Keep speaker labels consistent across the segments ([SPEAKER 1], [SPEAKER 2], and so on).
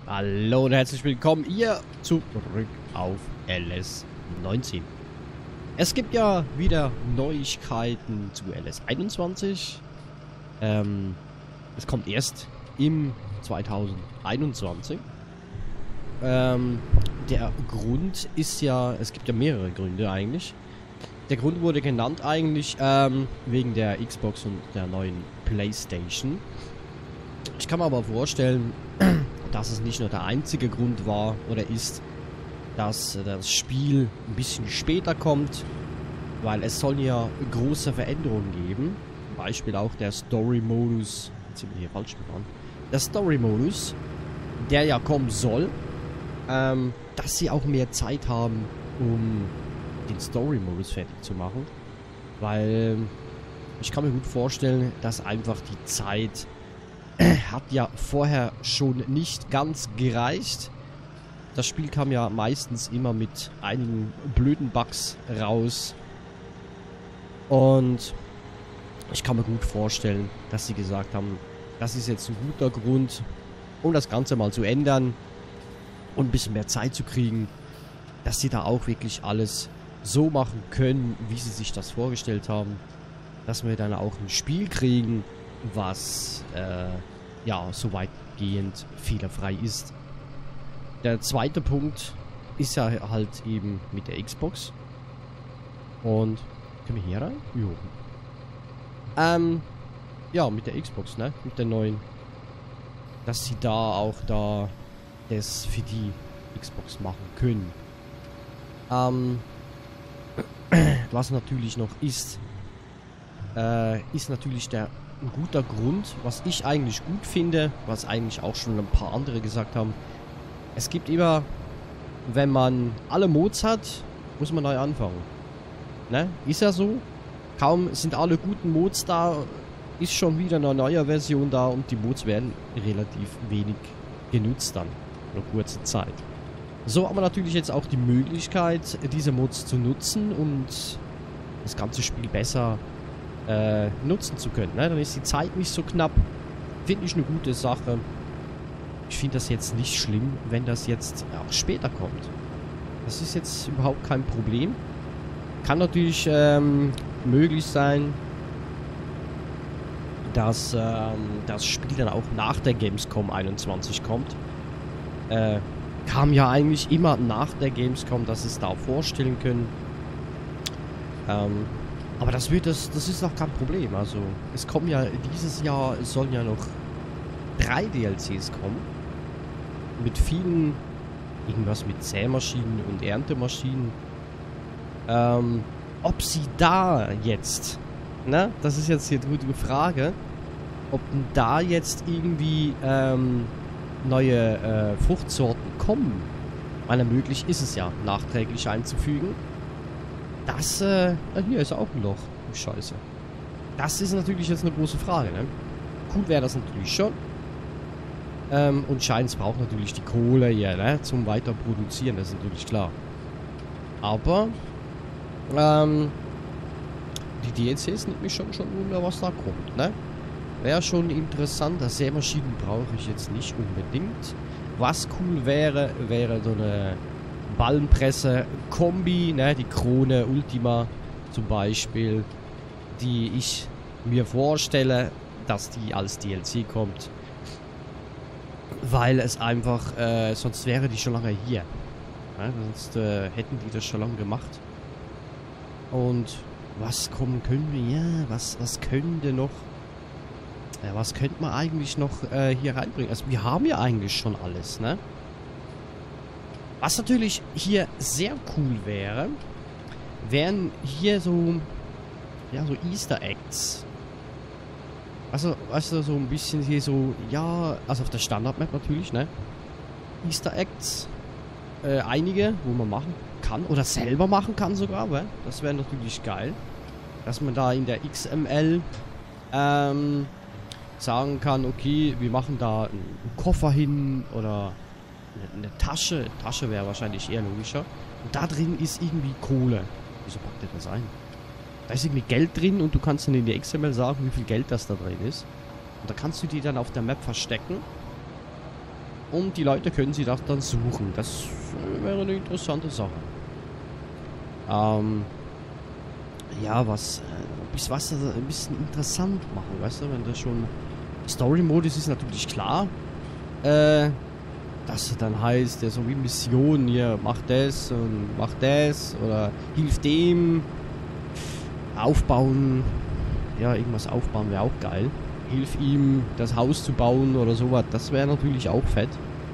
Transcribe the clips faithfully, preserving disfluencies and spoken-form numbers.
[SPEAKER 1] Hallo und herzlich willkommen hier zurück auf L S neunzehn. Es gibt ja wieder Neuigkeiten zu L S einundzwanzig. Ähm, es kommt erst im zweitausendeinundzwanzig. Ähm, der Grund ist ja, es gibt ja mehrere Gründe eigentlich. Der Grund wurde genannt eigentlich ähm, wegen der Xbox und der neuen PlayStation. Ich kann mir aber vorstellen, dass es nicht nur der einzige Grund war oder ist, dass das Spiel ein bisschen später kommt, weil es soll ja große Veränderungen geben. Zum Beispiel auch der Story-Modus, jetzt sind wir hier falsch gefahren, der Story-Modus, der ja kommen soll, ähm, dass sie auch mehr Zeit haben, um den Story-Modus fertig zu machen, weil ich kann mir gut vorstellen, dass einfach die Zeit hat ja vorher schon nicht ganz gereicht. Das Spiel kam ja meistens immer mit einigen blöden Bugs raus. Und ich kann mir gut vorstellen, dass sie gesagt haben, das ist jetzt ein guter Grund, um das Ganze mal zu ändern und ein bisschen mehr Zeit zu kriegen, dass sie da auch wirklich alles so machen können, wie sie sich das vorgestellt haben. Dass wir dann auch ein Spiel kriegen, was äh, ja so weitgehend fehlerfrei ist. Der zweite Punkt ist ja halt eben mit der Xbox. Und können wir hier rein? Jo. Ähm, ja, mit der Xbox, ne? Mit der neuen. Dass sie da auch da das für die Xbox machen können. Ähm, was natürlich noch ist, äh, ist natürlich der ein guter Grund, was ich eigentlich gut finde, was eigentlich auch schon ein paar andere gesagt haben. Es gibt immer, wenn man alle Mods hat, muss man neu anfangen. Ne? Ist ja so. Kaum sind alle guten Mods da, ist schon wieder eine neue Version da und die Mods werden relativ wenig genutzt dann. Nur kurze Zeit. So haben wir natürlich jetzt auch die Möglichkeit, diese Mods zu nutzen und das ganze Spiel besser Äh, nutzen zu können. Ne? Dann ist die Zeit nicht so knapp. Finde ich eine gute Sache. Ich finde das jetzt nicht schlimm, wenn das jetzt auch später kommt. Das ist jetzt überhaupt kein Problem. Kann natürlich ähm, möglich sein, dass ähm, das Spiel dann auch nach der Gamescom einundzwanzig kommt. Äh, kam ja eigentlich immer nach der Gamescom, dass sie es da auch vorstellen können. Ähm, Aber das wird das, das ist auch kein Problem. Also es kommen ja dieses Jahr, es sollen ja noch drei D L Cs kommen. Mit vielen, irgendwas mit Sämaschinen und Erntemaschinen. Ähm, ob sie da jetzt, ne, das ist jetzt hier die gute Frage, ob da jetzt irgendwie ähm, neue äh, Fruchtsorten kommen. Weil möglich ist es ja, nachträglich einzufügen. Das, äh, hier ist auch ein Loch. Scheiße. Das ist natürlich jetzt eine große Frage, ne? Cool wäre das natürlich schon. Ähm, und Scheins braucht natürlich die Kohle hier, ne? Zum weiter produzieren, das ist natürlich klar. Aber, ähm, die D L Cs nimmt mich schon, schon wunder, was da kommt, ne? Wäre schon interessant. Das Sämaschinen brauche ich jetzt nicht unbedingt. Was cool wäre, wäre so eine Ballenpresse-Kombi, ne, die Krone Ultima zum Beispiel, die ich mir vorstelle, dass die als D L C kommt. Weil es einfach, äh, sonst wäre die schon lange hier. Ja, sonst äh, hätten die das schon lange gemacht. Und was kommen können wir? Ja, was, was könnte noch? Ja, was könnte man eigentlich noch äh, hier reinbringen? Also wir haben ja eigentlich schon alles, ne? Was natürlich hier sehr cool wäre, wären hier so, ja, so Easter Eggs. Also, also so ein bisschen hier so, ja, also auf der Standard-Map natürlich, ne? Easter Eggs, äh, einige, wo man machen kann oder selber machen kann sogar, ne? Das wäre natürlich geil. Dass man da in der X M L ähm, sagen kann, okay, wir machen da einen Koffer hin oder eine Tasche. Tasche wäre wahrscheinlich eher logischer. Und da drin ist irgendwie Kohle. Wieso packt ihr das ein? Da ist irgendwie Geld drin und du kannst dann in der X M L sagen, wie viel Geld das da drin ist. Und da kannst du die dann auf der Map verstecken. und die Leute können sie das dann suchen. Das wäre eine interessante Sache. Ähm, ja, was, bis was das ein bisschen interessant machen, weißt du, wenn das schon Story-Modus ist natürlich klar, äh, dass dann heißt, ja, so wie Mission hier, mach das und mach das oder hilf dem, aufbauen, ja, irgendwas aufbauen wäre auch geil. Hilf ihm, das Haus zu bauen oder sowas, das wäre natürlich auch fett.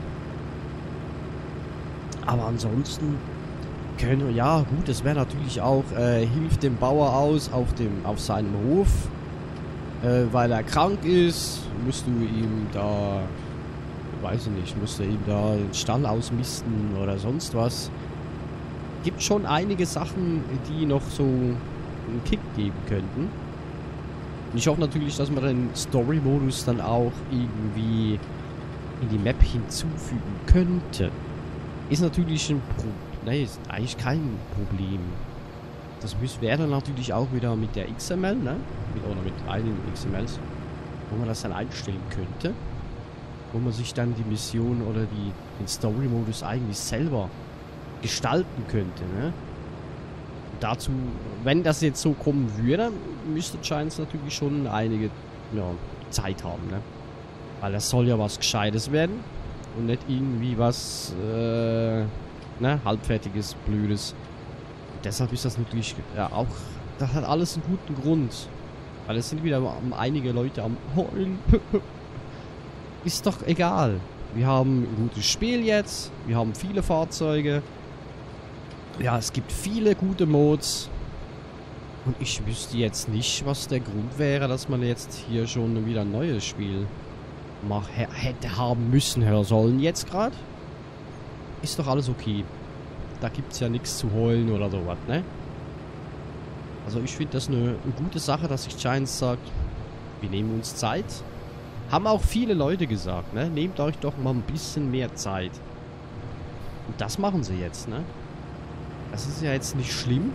[SPEAKER 1] Aber ansonsten können, ja gut, das wäre natürlich auch, äh, hilf dem Bauer aus auf dem, auf seinem Hof, äh, weil er krank ist, musst du ihm da, weiß ich nicht, musst du ihm da den Stall ausmisten oder sonst was. Gibt schon einige Sachen, die noch so einen Kick geben könnten. Und ich hoffe natürlich, dass man den Story-Modus dann auch irgendwie in die Map hinzufügen könnte. Ist natürlich ein Problem. Nein, ist eigentlich kein Problem. Das wäre dann natürlich auch wieder mit der X M L, ne? Mit, oder mit einigen X M Ls, wo man das dann einstellen könnte. Wo man sich dann die Mission oder die, den Story-Modus eigentlich selber gestalten könnte, ne? Dazu, wenn das jetzt so kommen würde, müsste Giants natürlich schon einige ja, Zeit haben, ne? Weil das soll ja was Gescheites werden und nicht irgendwie was äh, ne, halbfertiges, blödes. Und deshalb ist das natürlich ja auch, das hat alles einen guten Grund. Weil es sind wieder einige Leute am Heulen. Ist doch egal. Wir haben ein gutes Spiel jetzt, wir haben viele Fahrzeuge. Ja, es gibt viele gute Mods. Und ich wüsste jetzt nicht, was der Grund wäre, dass man jetzt hier schon wieder ein neues Spiel mach, hätte haben müssen, hören sollen. Jetzt gerade ist doch alles okay. Da gibt es ja nichts zu heulen oder sowas, ne? Also ich finde das eine, eine gute Sache, dass sich Giants sagt, wir nehmen uns Zeit. Haben auch viele Leute gesagt, ne? Nehmt euch doch mal ein bisschen mehr Zeit. Und das machen sie jetzt, ne? Das ist ja jetzt nicht schlimm.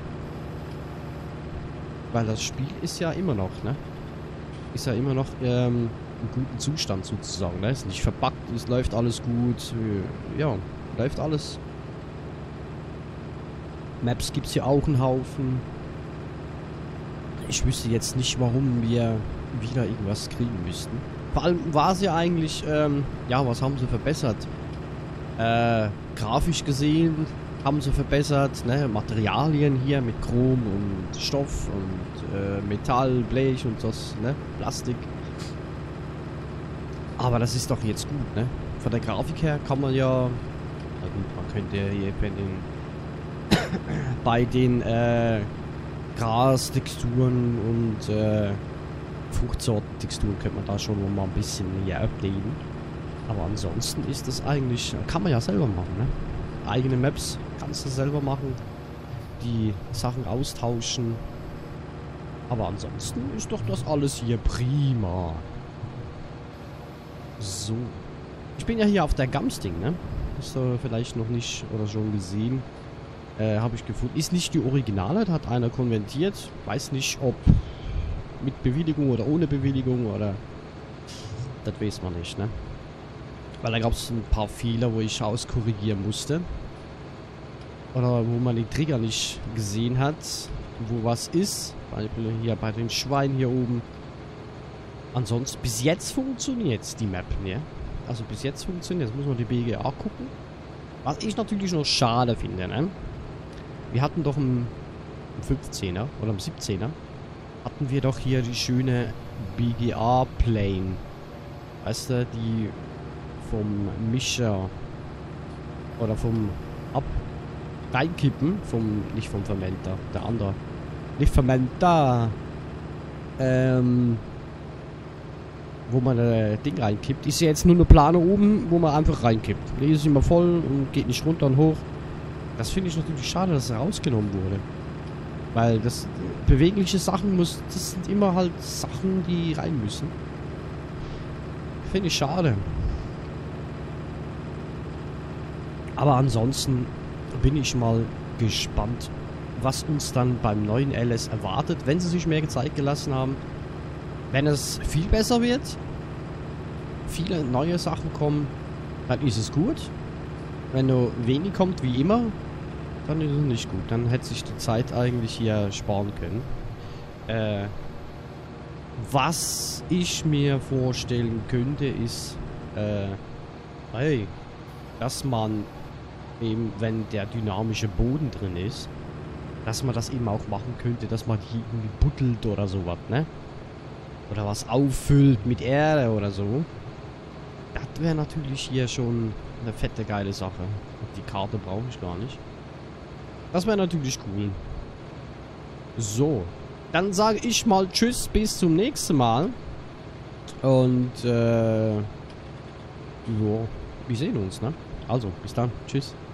[SPEAKER 1] Weil das Spiel ist ja immer noch, ne? Ist ja immer noch ähm, im guten Zustand sozusagen, ne? Ist nicht verbuggt, es läuft alles gut. Ja, läuft alles. Maps gibt es hier auch einen Haufen. Ich wüsste jetzt nicht, warum wir wieder irgendwas kriegen müssten. Vor allem war es ja eigentlich, ähm, ja, was haben sie verbessert? Äh, grafisch gesehen haben sie verbessert, ne? Materialien hier mit Chrom und Stoff und äh, Metall, Blech und das, ne? Plastik. Aber das ist doch jetzt gut, ne? Von der Grafik her kann man ja, na gut, man könnte hier bei den, bei den äh, Gras-Texturen und äh, Fruchtsorten-Texturen könnte man da schon mal ein bisschen mehr updaten. Aber ansonsten ist das eigentlich, kann man ja selber machen, ne? Eigene Maps kannst du selber machen, die Sachen austauschen. Aber ansonsten ist doch das alles hier prima. So. Ich bin ja hier auf der Gamsting, ne? Hast du vielleicht noch nicht oder schon gesehen. Äh, habe ich gefunden. Ist nicht die Originale, da hat einer konvertiert. Weiß nicht, ob mit Bewilligung oder ohne Bewilligung oder... Das weiß man nicht, ne? Weil da gab es ein paar Fehler, wo ich auskorrigieren musste. Oder wo man den Trigger nicht gesehen hat. Wo was ist. Beispiel hier bei den Schweinen hier oben. Ansonsten, bis jetzt funktioniert die Map, ne? Also bis jetzt funktioniert. Jetzt muss man die B G A gucken. Was ich natürlich noch schade finde, ne? Wir hatten doch im, im fünfzehner oder im siebzehner hatten wir doch hier die schöne B G A-Plane. Weißt du, die vom Mischer oder vom Ab reinkippen, vom, nicht vom Fermenter, der andere. Nicht Fermenter. Ähm, wo man äh, Ding reinkippt. Ist ja jetzt nur eine Plane oben, wo man einfach reinkippt. Die ist immer voll und geht nicht runter und hoch. Das finde ich natürlich schade, dass er rausgenommen wurde. Weil das bewegliche Sachen muss, das sind immer halt Sachen, die rein müssen. Finde ich schade. Aber ansonsten bin ich mal gespannt, was uns dann beim neuen L S erwartet, wenn sie sich mehr Zeit gelassen haben. Wenn es viel besser wird, viele neue Sachen kommen, dann ist es gut. Wenn nur wenig kommt, wie immer, dann ist es nicht gut. Dann hätte sich die Zeit eigentlich hier sparen können. Äh, was ich mir vorstellen könnte, ist, äh, hey, dass man eben, wenn der dynamische Boden drin ist, dass man das eben auch machen könnte, dass man hier irgendwie buddelt oder sowas, ne? Oder was auffüllt mit Erde oder so. Das wäre natürlich hier schon eine fette, geile Sache. Die Karte brauche ich gar nicht. Das wäre natürlich cool. So. Dann sage ich mal tschüss, bis zum nächsten Mal. Und, äh... ja, wir sehen uns, ne? Also, bis dann. Tschüss.